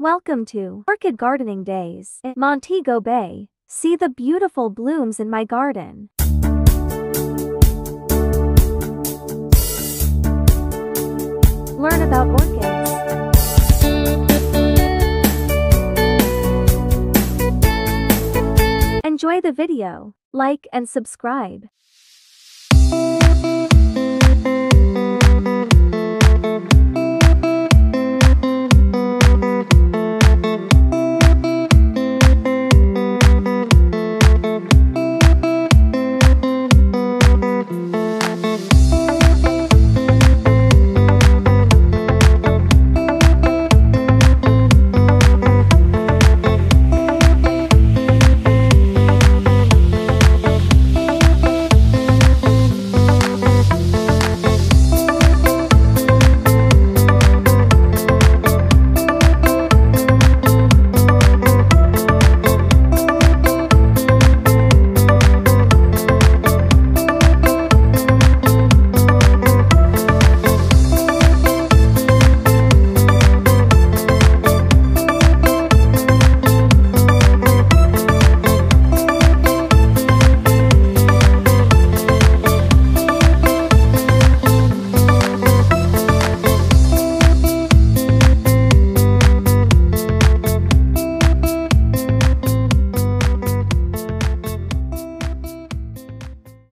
Welcome to Orchid Gardening Days at Montego Bay. See the beautiful blooms in my garden. Learn about orchids. Enjoy the video, like and subscribe.